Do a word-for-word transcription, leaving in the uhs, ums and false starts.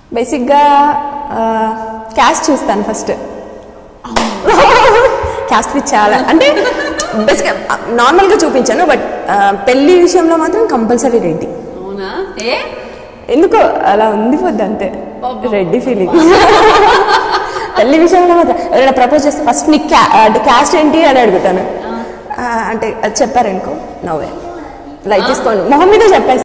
బేసిక్గా క్యాస్ట్ చూస్తాను first. Caste pitch చాలా అంటే బేసిక్గా నార్మల్గా చూపించాను, బట్ పెళ్లి విషయంలో మాత్రం కంపల్సరీ రెడ్డి. అవునా? ఏ ఎందుకో అలా ఉండిపోద్ది అంతే, రెడ్డి ఫీలింగ్. పెళ్లి విషయంలో మాత్రం ఎవరైనా ప్రపోజ్ చేస్తే ఫస్ట్ నీకు క్యాస్ట్ ఏంటి అని అడుగుతాను. అంటే అది చెప్పారనుకో నవ్వే లైక్ తీసుకోండి, మొహం మీద చెప్పేసి